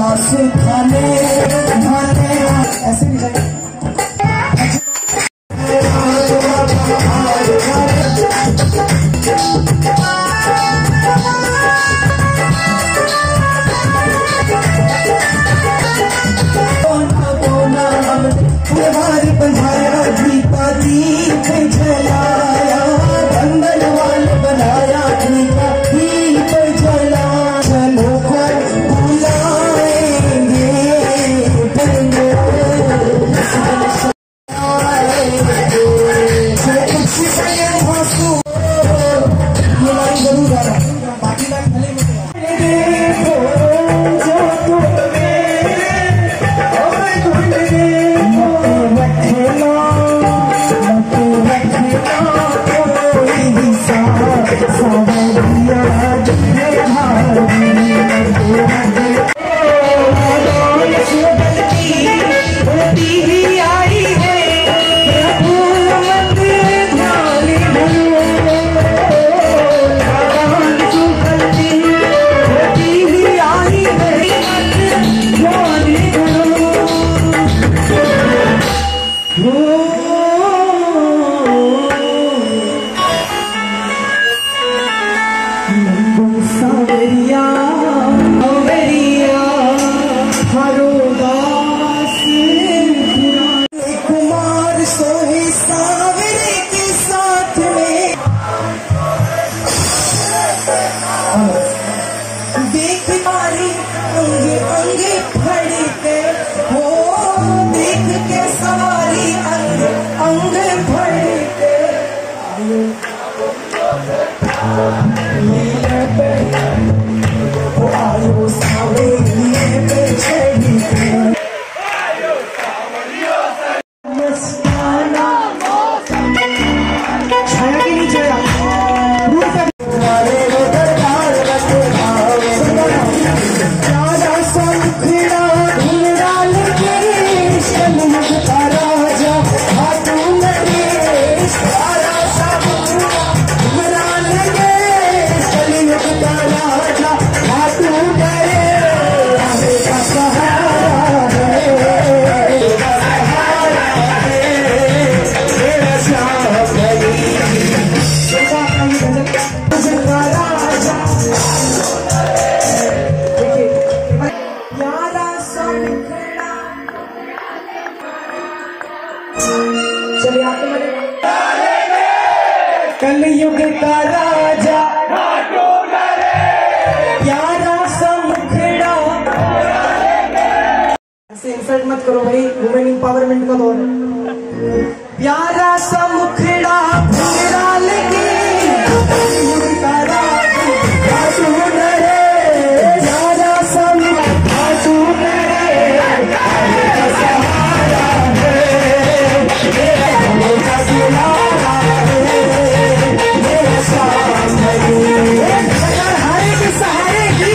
खाने खाने ऐसे नहीं जाए। बंधाया दीपा दीप जलाया बंधन वाल बनाया दीपा दीप जला चलो कर बुलाएंगे बाकी ना खले कुमार सोहे सावरे के साथ में देख मारी अंगे अंगे फड़ते हो देख के सारी अंग अंग फड़ते आयो सावरिये पे चढ़ते छाया के नीचे कलयुग का राजा प्यारा सा मुखड़ा। ऐसे इंसल्ट मत करो भाई, वुमेन एम्पावरमेंट का दौर है। प्यारा सा मुखड़ा मेरा लगे कलयुग का राजा तू डरे प्यारा सा मुखड़ा तू डरे सहारा है सहारे की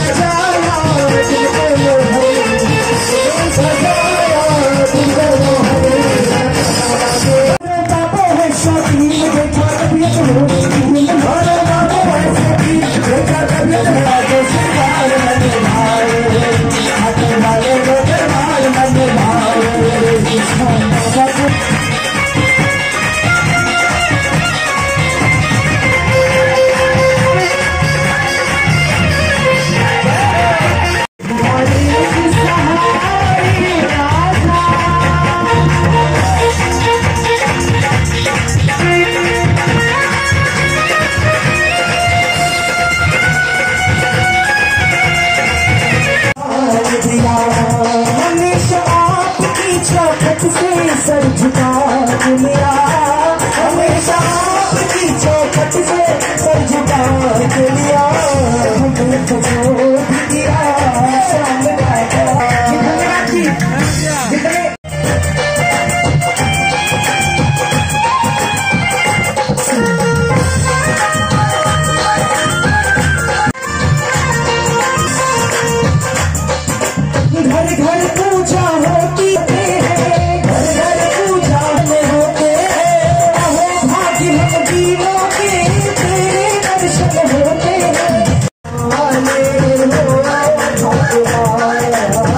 सजाया घर घर पूजा होती है, घर घर पूजा में होते हैं। अहो भाग्य हम जीवों के तेरे दर्शन होते हैं। आले हो भगवान,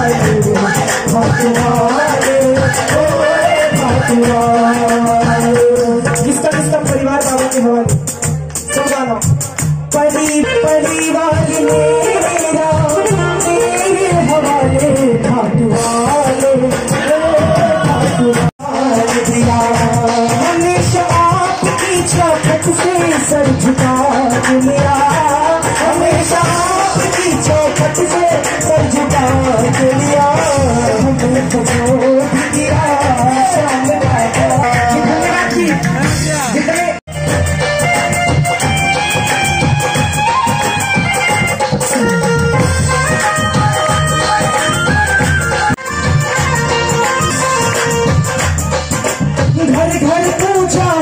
किसका किसका परिवार बाबा के हवाले सब गाना। परिवार मेरा तेरे हवाले, हमेशा आपकी चौखट से सर झुका लिया, हमेशा आपकी चौखट से सर झुका लिया। हमने तो जो किया घर घर पूजा